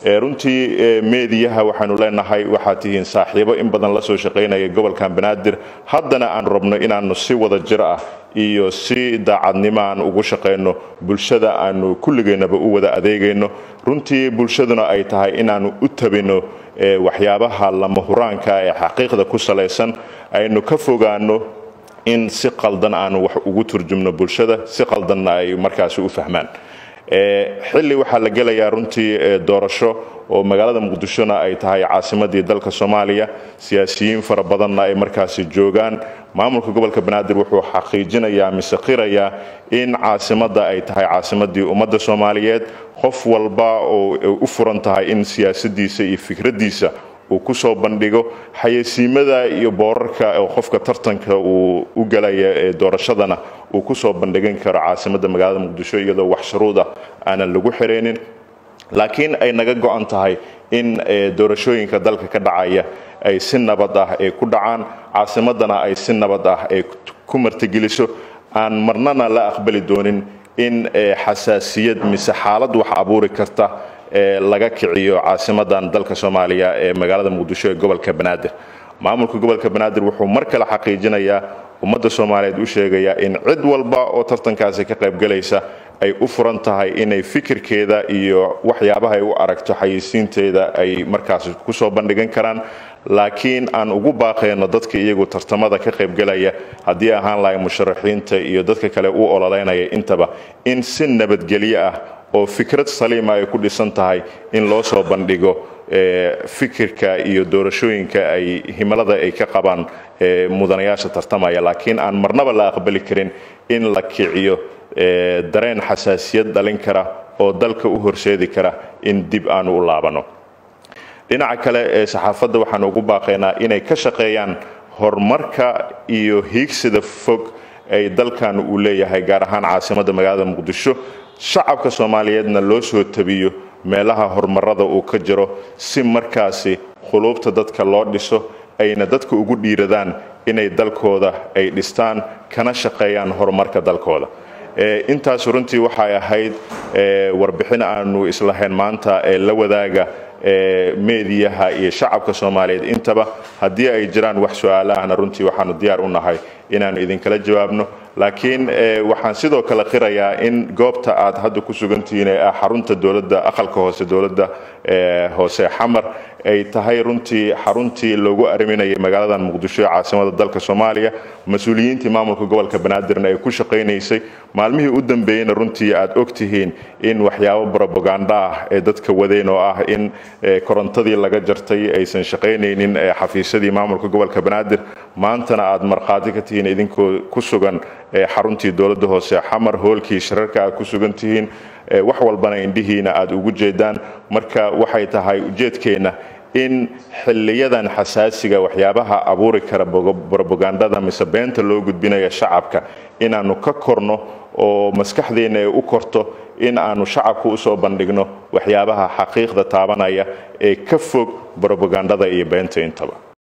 runtii meediyaha waxaanu leenahay waxaa tihiin saaxiibo in badan la soo shaqaynaya gobolkan Banaadir haddana aan rabno inaanu si wada jir ah iyo si daacadnimo aan ugu shaqeyno bulshada aanu kulligeennaba u wada adeegayno runtii bulshaduna ay tahay inaanu u tabino waxyaabaha lama huraanka ee xaqiiqda ku saleysan aynu ka fogaano in si qaldan aan wax ugu turjumno bulshada si qaldan ay markaas u fahmaan xilli waxa la gelayaa runtii doorasho oo magaalada Muqdishona ay tahay caasimadii dalka Soomaaliya siyaasiyiin fara badan ay markaas joogaan maamulka gobolka Banaadir wuxuu xaqiijinayaa misaqiraya in caasimada ay tahay caasimadii ummadda Soomaaliyeed qof walba oo u furan tahay in siyaasadiisa iyo fikradiisa uu ku soo bandhigo xayeysiimada iyo boorarka oo qofka tartanka uu u galaya doorashadana uu ku soo bandhigan karo caasimada magaalada Muqdisho iyadoo wax shuruud ah aan lagu xireenin laakiin ay naga go'an tahay in doorashooyinka dalka ka dhacaya ay si nabad ah ku dhacaan caasimadana ay si nabad ah ku martigeliso aan marnana la aqbali doonin in xasaasiyad mise xaalad wax abuuri karta laga kiciyo caasimadan dalka Soomaaliya ee magaalada Muqdisho ee gobolka Banaadir maamulka gobolka Banaadir wuxuu mar kale xaqiijinayaa ummadda Soomaaliyeed u sheegaya in cid walba oo tartankaasi ka qayb galaysa ay u furan tahay inay fikirkeeda iyo waxyaabaha ay u aragto xayeysiinteeda ay markaas ku soo bandhigan karaan laakiin aan ugu baaqayno dadka iyagu tartamada ka qayb galaya haddii ahaan lahayn musharaxiinta iyo dadka kale u ololeynaya intaba in si nabadgelyo ah oo fikrad saliima ay ku dhisan tahay in loo soo bandhigo fikirka iyo doorashooyinka ay himilada ay ka qabaan mudanayaasha tartamaya laakiin aan marnaba la aqbali karin in la kiciyo dareen xasaasiyad dhalin kara oo dalka u horseedi kara in dib aan u laabano dhinaca kale saxaafadda waxaan ugu baaqaynaa inay ka shaqeeyaan horumarka iyo hiigsida fog ay dalkan u leeyahay gaar ahaan caasimadda magaalada Muqdisho shacabka Soomaaliyeedna loo soo tabiyo meelaha horumarada uu ka jiro si markaasi qulubta dadka loo dhiso ayna dadka ugu dhiiradaan inay dalkooda ay dhistaan kana shaqeeyaan horumarka dalkooda intaas runtii waxay ahayd warbixin aanu islahayn maanta la wadaaga meediyaha iyo shacabka Soomaaliyeed intaba haddii ay jiraan wax su'aalaha runtii waxaanu diyaar u nahay inaanu idin kala jawaabno laakiin waxaan sidoo kale qirayaa in goobta aad hadda ku sugantihiin ee xarunta dawladda aqalka hoose dawladda hoose xamar ay tahay runtii xaruntii loogu ariminayay magaalada Muqdisho ee caasimada dalka Soomaaliya mas'uuliyiinta maamulka gobolka Banaadirna ay ku shaqeynaysay maalmihii u dambeeyayna runtii aad ogtihiin in waxyaabo propaganda ah ee dadka wadeen oo ah in korontadii laga jartay aysan shaqeynaynin xafiisyadii maamulka gobolka Banaadir maantana aad marqaati ka tihiin idinkoo ku sugan xaruntii dawladda hoose xamar hoolkii shirarka aad ku sugan tihiin wax walbana indhihiina aad ugu jeedaan marka waxay tahay ujeedkeena in xilliyadan xasaasiga waxyaabaha abuuri kara propagandada mise beenta loo gudbinayo shacabka inaanu ka korno oo maskaxdeena ay u korto in aanu shacabku u soo bandhigno waxyaabaha xaqiiqda taabanaya ee ka fog propagandada iyo beenta intaba